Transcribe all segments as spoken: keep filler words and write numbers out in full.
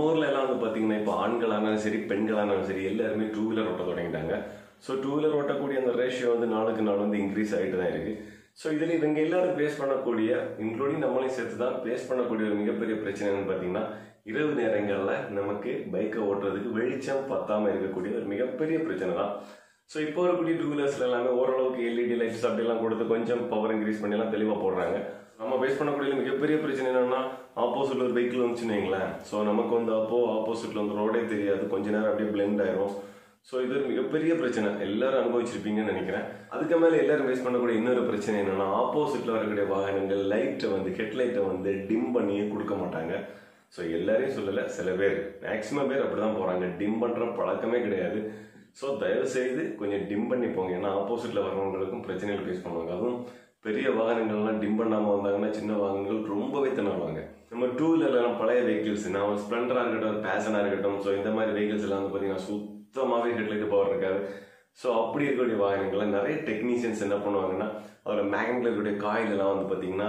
நம்ம ஊர்ல எல்லாம் வந்து பாத்தீங்கன்னா இப்போ ஆண்களானாலும் சரி பெண்களானாலும் சரி எல்லாருமே டூ வீலர் ஓட்ட தொடங்கிட்டாங்க. ஸோ டூ வீலர் ஓட்டக்கூடிய அந்த ரேஷியோ வந்து நாளுக்கு நாள் வந்து இன்க்ரீஸ் ஆகிட்டு தான் இருக்கு. ஸோ இதில் இவங்க எல்லாரும் ஃபேஸ் பண்ணக்கூடிய இன்க்ளூடிங் நம்மளையும் சேர்த்து தான் ஃபேஸ் பண்ணக்கூடிய ஒரு மிகப்பெரிய பிரச்சனை என்னன்னு பார்த்தீங்கன்னா இரவு நேரங்களில் நமக்கு பைக்கை ஓட்டுறதுக்கு வெளிச்சம் பத்தாமல் இருக்கக்கூடிய ஒரு மிகப்பெரிய பிரச்சனை தான். ஸோ இப்போ வரக்கூடிய டூ வீலர்ஸ்ல எல்லாமே ஓரளவுக்கு எல்இடி லைட்ஸ் அப்படிலாம் கொடுத்து கொஞ்சம் பவர் இன்க்ரீஸ் பண்ணி எல்லாம் தெளிவாக போடுறாங்க. நம்ம ஃபேஸ் பண்ணக்கூடிய மிகப்பெரிய பிரச்சனை என்னன்னா ஆப்போசிட்ல ஒரு வெஹிக்கிள் வந்துச்சுன்னு வைங்களேன். ஸோ நமக்கு வந்து அப்போ ஆப்போசிட்ல வந்து ரோடே தெரியாது, கொஞ்ச நேரம் அப்படியே பிளெண்ட் ஆயிரும். ஸோ இது ஒரு மிகப்பெரிய பிரச்சனை, எல்லாரும் அனுபவிச்சிருப்பீங்கன்னு நினைக்கிறேன். அதுக்கு மேலே எல்லாரும் ஃபேஸ் பண்ணக்கூடிய இன்னொரு பிரச்சனை என்னன்னா ஆப்போசிட்ல வரக்கூடிய வாகனங்கள் லைட்டை வந்து ஹெட்லைட்டை வந்து டிம் பண்ணியே கொடுக்க மாட்டாங்க. ஸோ எல்லாரையும் சொல்லலை, சில பேர் மேக்சிமம் பேர் அப்படிதான் போறாங்க, டிம் பண்ற பழக்கமே கிடையாது. ஸோ தயவு செய்து கொஞ்சம் டிம் பண்ணி போங்க, ஏன்னா ஆப்போசிட்ல வரவங்களுக்கும் பிரச்சனைகள் ஃபேஸ் பண்ணுவாங்க. அதுவும் பெரிய வாகனங்கள்லாம் டிம் பண்ணாமல் வந்தாங்கன்னா சின்ன வாகனங்கள் ரொம்பவே திணறுவாங்க. நம்ம டூ வீலர்லாம் பழைய வெஹிக்கிள்ஸ், நான் ஸ்ப்ளெண்டராக இருக்கட்டும் பேசனாக இருக்கட்டும், ஸோ இந்த மாதிரி வெஹிக்கிள்ஸ் எல்லாம் வந்து பார்த்தீங்கன்னா சுத்தமாகவே ஹெட்லைட் பவர் இருக்காது. ஸோ அப்படி இருக்கக்கூடிய வாகனங்களை நிறைய டெக்னீஷியன்ஸ் என்ன பண்ணுவாங்கன்னா அதோட மேக்னெட்டில் இருக்கக்கூடிய காயில் எல்லாம் வந்து பார்த்தீங்கன்னா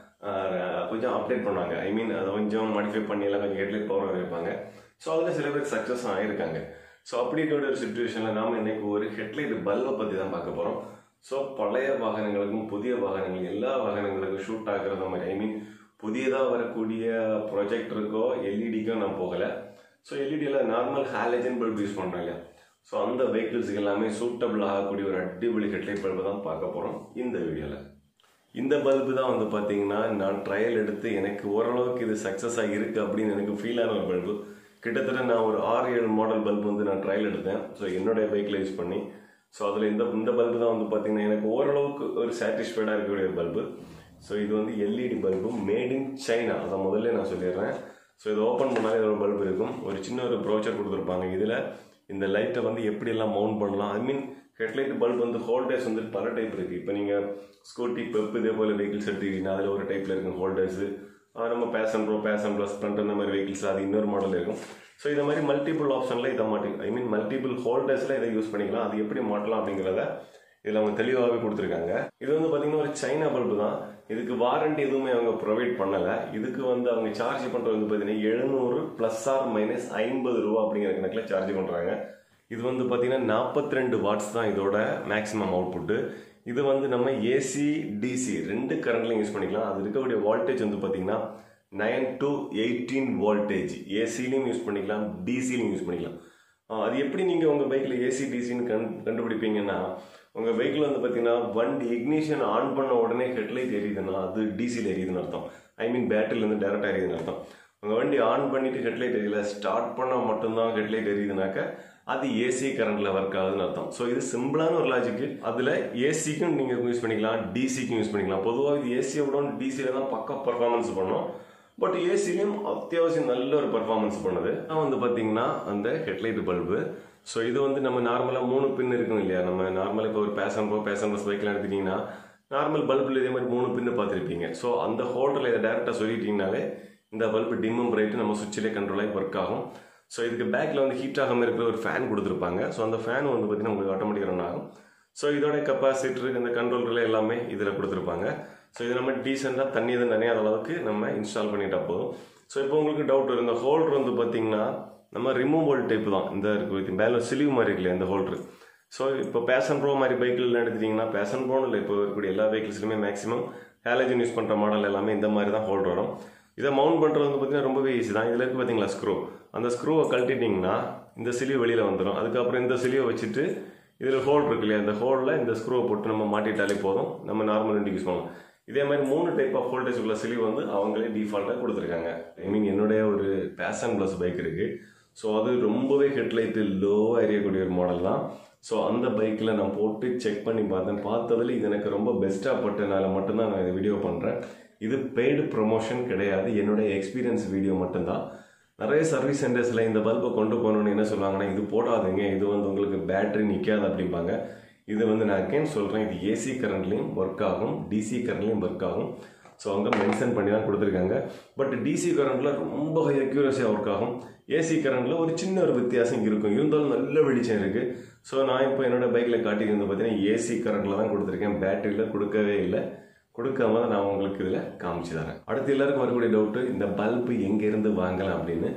கொஞ்சம் அப்டேட் பண்ணுவாங்க. ஐ மீன் அதை கொஞ்சம் மாடிஃபை பண்ணி எல்லாம் கொஞ்சம் ஹெட்லைட் பவர் வைப்பாங்க. ஸோ அதில் சில பேர் சக்ஸஸ் ஆகிருக்காங்க. ஸோ அப்படி இருக்கக்கூடிய ஒரு சுச்சுவேஷனில் நாம் இன்னைக்கு ஒரு ஹெட்லைட் பல்பை பற்றி தான் பார்க்க போகிறோம். ஸோ பழைய வாகனங்களுக்கும் புதிய வாகனங்கள் எல்லா வாகனங்களுக்கும் ஷூட் ஆகுறத மாதிரி, ஐ மீன் புதியதாக வரக்கூடிய ப்ரொஜெக்டருக்கோ எல்இடிக்கோ நான் போகலை. ஸோ எல்இடியில் நார்மல் ஹாலஜன் பல்ப் யூஸ் பண்ணுறோம் இல்லையா, ஸோ அந்த வெஹிக்கிள்ஸுக்கு எல்லாமே சூட்டபிள் ஆகக்கூடிய ஒரு அடிப்பொலி ஹெட்லைட் பல்பை தான் பார்க்க போகிறோம் இந்த வீடியோவில். இந்த பல்பு தான் வந்து பார்த்தீங்கன்னா நான் ட்ரையல் எடுத்து எனக்கு ஓரளவுக்கு இது சக்ஸஸாக இருக்குது அப்படின்னு எனக்கு ஃபீல் ஆன ஒரு பல்பு. கிட்டத்தட்ட நான் ஒரு ஆறு ஏழு மாடல் பல்பு வந்து நான் ட்ரையல் எடுத்தேன். ஸோ என்னுடைய பைக்கில் யூஸ் பண்ணி, ஸோ அதில் இந்த இந்த பல்பு தான் வந்து பார்த்தீங்கன்னா எனக்கு ஓரளவுக்கு ஒரு சாட்டிஸ்ஃபைடாக இருக்கக்கூடிய ஒரு பல்பு. ஸோ இது வந்து LED bulb made in China, அதை முதல்ல நான் சொல்லிடுறேன். ஸோ இதை ஓப்பன் பண்ணாலே இதோட பல்பு இருக்கும், ஒரு சின்ன ஒரு ப்ரோச்சர் கொடுத்துருப்பாங்க. இதில் இந்த லைட்டை வந்து எப்படியெல்லாம் மவுண்ட் பண்ணலாம், ஐ மீன் ஹெட்லைட் பல்ப் வந்து ஹோல்டர்ஸ் வந்து பல டைப் இருக்குது. இப்போ நீங்கள் ஸ்கூட்டி பெப் இதே போல் வெஹிக்கிள்ஸ் எடுத்துக்கிட்டீங்கன்னா அதில் ஒரு டைப்பில் இருக்கும் ஹோல்டர்ஸு. நம்ம Passion Pro Passion Plus Splendor இந்த மாதிரி வெஹிக்கிள்ஸ் அது இன்னொரு மாடல் இருக்கும். ஸோ இந்த மாதிரி மல்டிபிள் ஆப்ஷனில் இதை மாட்டி ஐ மீன் மல்டிபிள் ஹோல்டர்ஸில் இதை யூஸ் பண்ணிக்கலாம். அது எப்படி மாட்டலாம் அப்படிங்கிறத இதில் அவங்க தெளிவாகவே கொடுத்துருக்காங்க. இது வந்து பார்த்தீங்கன்னா ஒரு சைனா பல்பு தான். இதுக்கு வாரண்டி எதுவுமே அவங்க ப்ரொவைட் பண்ணலை. இதுக்கு வந்து அவங்க சார்ஜ் பண்ணுறது வந்து பார்த்தீங்கன்னா எழுநூறு ப்ளஸ் ஆர் மைனஸ் ஐம்பது ரூபா அப்படிங்கிற கணக்கில் சார்ஜ் பண்ணுறாங்க. இது வந்து பார்த்தீங்கன்னா நாற்பத்தி ரெண்டு வாட்ஸ் தான் இதோட மேக்ஸிமம் அவுட்புட்டு. இது வந்து நம்ம ஏசி டிசி ரெண்டு கரண்ட்லையும் யூஸ் பண்ணிக்கலாம். அது இருக்கக்கூடிய வோல்டேஜ் வந்து பார்த்தீங்கன்னா நைன் டு எயிட்டீன் வோல்டேஜ், ஏசிலையும் யூஸ் பண்ணிக்கலாம் டிசிலையும் யூஸ் பண்ணிக்கலாம். அது எப்படி நீங்கள் உங்கள் பைக்கில் ஏசி டிசின்னு கண் கண்டுபிடிப்பீங்கன்னா உங்கள் வெஹிக்கிள் வந்து பார்த்தீங்கன்னா வண்டி இக்னிஷன் ஆன் பண்ண உடனே ஹெட்லைட் எரியுதுன்னா அது டிசியில் எரியுதுன்னு அர்த்தம். ஐ மீன் பேட்டரியிலேருந்து டேரெக்டாக எரியுதுன்னு அர்த்தம். உங்கள் வண்டி ஆன் பண்ணிட்டு ஹெட்லைட் எரியல, ஸ்டார்ட் பண்ணால் மட்டும்தான் ஹெட்லைட் எரியுதுனாக்க அது ஏசி கரண்ட்ல ஒர்க் ஆகுதுன்னு அர்த்தம். ஸோ இது சிம்பிளான ஒரு லாஜிக்கு. அதில் ஏசிக்கும் நீங்கள் யூஸ் பண்ணிக்கலாம், டிசிக்கும் யூஸ் பண்ணிக்கலாம். பொதுவாக இது ஏசியை விட டிசியில தான் பக்க பர்ஃபார்மன்ஸ் பண்ணும். பட் ஏசிலையும் அத்தியாவசியம் நல்ல ஒரு பர்ஃபார்மன்ஸ் பண்ணுது. நான் வந்து பார்த்தீங்கன்னா அந்த ஹெட்லைட் பல்பு. ஸோ இது வந்து நம்ம நார்மலாக மூணு பின் இருக்கும் இல்லையா, நம்ம நார்மலாக இப்போ ஒரு பேஷன் ப்ரோ பேஷன் ப்ளஸ் பைக்கில் எடுத்துட்டீங்கன்னா நார்மல் பல்பில் இதே மாதிரி மூணு பின்னு பார்த்துருப்பீங்க. ஸோ அந்த ஹோல்டரில் இதை டேரெக்டாக சொல்லிட்டீங்கனாலே இந்த பல்பு டிம்மும் பிரைட்டு நம்ம சுவிட்சிலே கண்ட்ரோல் ஆகி ஒர்க் ஆகும். ஸோ இதுக்கு பேக்கில் வந்து ஹீட் ஆகாமல் இருக்கிற ஒரு ஃபேன் கொடுத்துருப்பாங்க. ஸோ அந்த ஃபேன் வந்து பார்த்தீங்கன்னா உங்களுக்கு ஆட்டோமேட்டிக் ரன் ஆகும். ஸோ இதோட கெப்பாசிட்டர் இந்த கண்ட்ரோல்களே எல்லாமே இதில் கொடுத்துருப்பாங்க. ஸோ இது நம்ம டீசெண்டாக தண்ணி எதுவும் நிறையாத அளவுக்கு நம்ம இன்ஸ்டால் பண்ணிட்டா போதும். ஸோ இப்போ உங்களுக்கு டவுட் வரும், இந்த ஹோல்டர் வந்து பார்த்தீங்கன்னா நம்ம ரிமூவல் டைப் தான். இந்த இருக்கு மேலே சிலிவ் மாதிரி இருக்குல்லையா இந்த ஹோல்டர். ஸோ இப்போ பேஷன் ப்ரோ மாதிரி பைக்கில் எடுத்துட்டிங்கன்னா பேஷன் ப்ரோன்னு இல்லை, இப்போ இருக்கக்கூடிய எல்லா வெஹிக்கிள்ஸ்லையுமே மேக்ஸிமம் ஹேலஜன் யூஸ் பண்ணுற மாடல் எல்லாமே இந்த மாதிரி தான் ஹோல்டர் வரும். இதை மவுண்ட் பண்ணுறது வந்து பார்த்தீங்கன்னா ரொம்பவே ஈஸி தான். இதில் இருக்குது பார்த்தீங்களா ஸ்க்ரூ, அந்த ஸ்க்ரூவை கழட்டிட்டிங்கன்னா இந்த சிலிவ் வெளியில் வந்துடும். அதுக்கப்புறம் இந்த சிலிவை வச்சுட்டு இதில் ஹோல் இருக்கு இல்லையா, இந்த ஹோலில் இந்த ஸ்க்ரூவை போட்டு நம்ம மாட்டிட்டாலே போதும், நம்ம நார்மல் வண்டி யூஸ் பண்ணலாம். இதே மாதிரி மூணு டைப் ஆஃப் ஹோல்டேஜ் உள்ள சிலிவ் வந்து அவங்களே டிஃபால்ட்டாக கொடுத்துருக்காங்க. ஐ மீன் என்னுடைய ஒரு பேஷன் ப்ளஸ் பைக் இருக்குது. ஸோ அது ரொம்பவே ஹெட்லைட்டு லோவாக எரியக்கூடிய ஒரு மாடல் தான். ஸோ அந்த பைக்கில் நான் போட்டு செக் பண்ணி பார்த்தேன். பார்த்ததில் இது எனக்கு ரொம்ப பெஸ்ட்டாக பட்டனால மட்டும்தான் நான் இந்த வீடியோ பண்ணுறேன். இது பெய்டு ப்ரொமோஷன் கிடையாது, என்னுடைய எக்ஸ்பீரியன்ஸ் வீடியோ மட்டும்தான். நிறைய சர்வீஸ் சென்டர்ஸில் இந்த பல்பை கொண்டு போகணுன்னு என்ன சொல்லுவாங்கன்னா இது போடாதீங்க, இது வந்து உங்களுக்கு பேட்டரி நிற்காது அப்படிம்பாங்க. இது வந்து நான் அகேன் சொல்கிறேன், இது ஏசி கரண்ட்லேயும் ஒர்க் ஆகும், டிசி கரண்ட்லேயும் ஒர்க் ஆகும். ஸோ அவங்க மென்ஷன் பண்ணி தான் கொடுத்துருக்காங்க. பட் டிசி கரண்ட்டில் ரொம்ப ஹை அக்யூரஸியாக ஒர்க் ஆகும். ஏசி கரண்ட்டில் ஒரு சின்ன ஒரு வித்தியாசம் இருக்கும், இருந்தாலும் நல்ல வெளிச்சம் இருக்குது. ஸோ நான் இப்போ என்னோட பைக்கில் காட்டியிருந்து பார்த்தீங்கன்னா ஏசி கரண்ட்டில் தான் கொடுத்துருக்கேன், பேட்டரியில் கொடுக்கவே இல்லை. கொடுக்காம தான் நான் உங்களுக்கு இதில் காமிச்சு தரேன். அடுத்து எல்லாருக்கும் வரக்கூடிய டவுட்டு, இந்த பல்பு எங்கேருந்து வாங்கலாம் அப்படின்னு.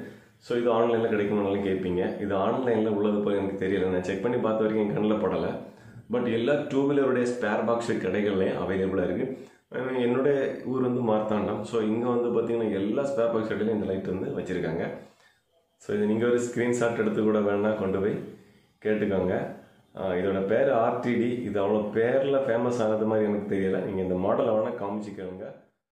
ஸோ இது ஆன்லைனில் கிடைக்குமானாலும் கேட்பீங்க. இது ஆன்லைனில் உள்ளது போய் எனக்கு தெரியல, நான் செக் பண்ணி பார்த்த வரைக்கும் என் கண்ணில் படலை. பட் எல்லா டூ வீலருடைய ஸ்பேர் பாக்ஸ் கடைகள்லையும் அவைலபிளாக இருக்குது. என்னுடைய ஊர் வந்து மார்த்தாண்டம். ஸோ இங்கே வந்து பார்த்தீங்கன்னா எல்லா ஸ்பேர் பாக்ஸ் கடையிலையும் இந்த லைட் வந்து வச்சுருக்காங்க. ஸோ இது நீங்கள் ஒரு ஸ்க்ரீன்ஷாட் எடுத்து கூட வேணால் கொண்டு போய் கேட்டுக்கோங்க. இதோட பேர் ஆர்டிடி. இது அவ்வளோ பேரில் ஃபேமஸ் ஆனது மாதிரி எனக்கு தெரியலை. நீங்கள் இந்த மாடலை வேணால் காமிச்சிக்கோங்க.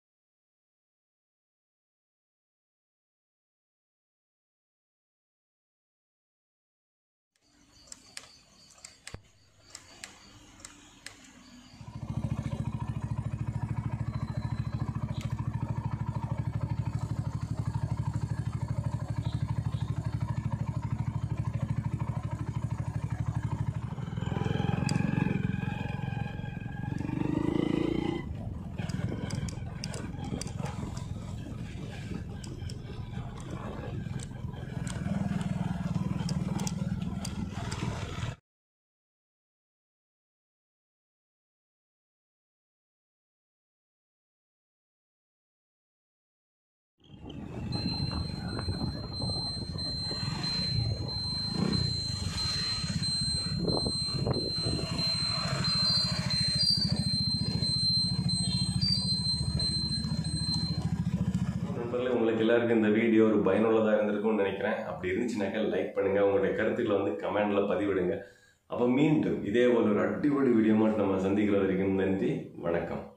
உங்களுக்கு எல்லாருக்கும் இந்த வீடியோ ஒரு பயனுள்ளதாக இருந்திருக்கும்னு நினைக்கிறேன். அப்படி இருந்துச்சுனாக்கா லைக் பண்ணுங்கள், உங்களுடைய கருத்துக்களை வந்து கமெண்டில் பதிவிடுங்க. அப்போ மீண்டும் இதே போல ஒரு அடிப்படை வீடியோ மட்டும் நம்ம சந்திக்கிற வரைக்கும் நன்றி, வணக்கம்.